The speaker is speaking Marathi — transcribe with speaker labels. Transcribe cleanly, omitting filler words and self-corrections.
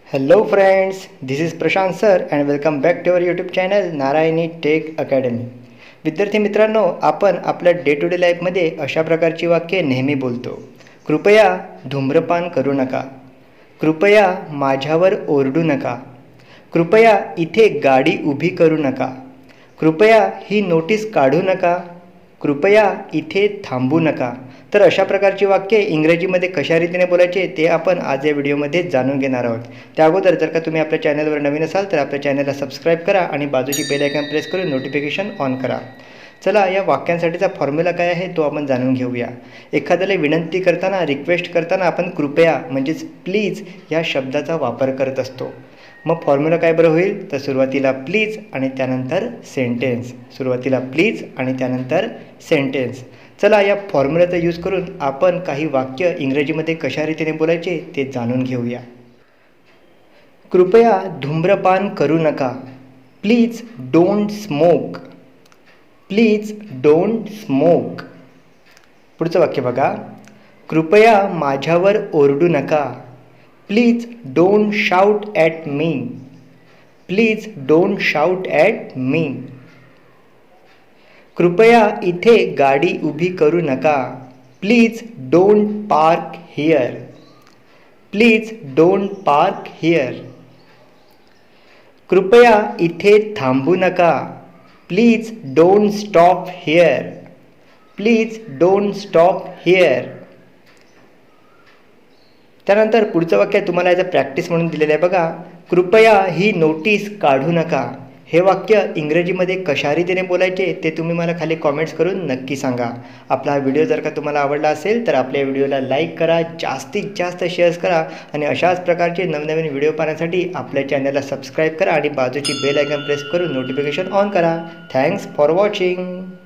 Speaker 1: Hello friends, this is Prashant sir and welcome back to our YouTube channel Narayani tech academy. विद्यार्थी मित्रांनो, आपण आपल्या डे टू डे लाईफमध्ये अशा प्रकारची वाक्ये नेहमी बोलतो. कृपया धूम्रपान करू नका. कृपया माझ्यावर ओरडू नका. कृपया इथे गाडी उभी करू नका. कृपया ही नोटीस काढू नका. कृपया इथे थांबू नका. तर अशा प्रकारची वाक्ये इंग्रजीमध्ये कशा रीतीने बोलायचे ते आपण आज या व्हिडिओमध्ये जाणून घेणार आहोत. त्या अगोदर जर का तुम्ही आपल्या चॅनलवर नवीन असाल तर आपल्या चॅनलला सबस्क्राईब करा आणि बाजूची बेल आयकॉन प्रेस करून नोटिफिकेशन ऑन करा. चला, या वाक्यांसाठीचा फॉर्म्युला काय आहे तो आपण जाणून घेऊया. एखाद्याला विनंती करताना, रिक्वेस्ट करताना आपण कृपया म्हणजेच प्लीज या शब्दाचा वापर करत असतो. मग फॉर्म्युला काय बरं होईल तर सुरुवातीला प्लीज आणि त्यानंतर सेंटेन्स. सुरुवातीला प्लीज आणि त्यानंतर सेंटेन्स. चला, या फॉर्म्युलाचा यूज करून आपण काही वाक्य इंग्रजीमध्ये कशा रीतीने बोलायचे ते जाणून घेऊया. कृपया धूम्रपान करू नका. Please don't smoke. Please don't smoke. पुढचं वाक्य बघा. कृपया माझ्यावर ओरडू नका. Please don't shout at me. Please don't shout at me. कृपया इथे गाडी उभी करू नका. Please don't park here. Please don't park here. कृपया इथे थांबू नका. Please don't stop here. Please don't stop here. त्यानंतर पुढचं वाक्य तुम्हाला याचं प्रॅक्टिस म्हणून दिलेलं आहे बघा. कृपया ही नोटीस काढू नका. हे वाक्य इंग्रजीमध्ये कशा रीतीने बोलायचे ते तुम्ही मला खाली कॉमेंट्स करून नक्की सांगा. आपला हा व्हिडिओ जर का तुम्हाला आवडला असेल तर आपल्या व्हिडिओला लाईक करा, जास्तीत जास्त शेअर्स करा आणि अशाच प्रकारचे नवनवीन व्हिडिओ पाहण्यासाठी आपल्या चॅनलला सबस्क्राईब करा आणि बाजूची बेल आयकॉन प्रेस करून नोटिफिकेशन ऑन करा. Thanks for watching.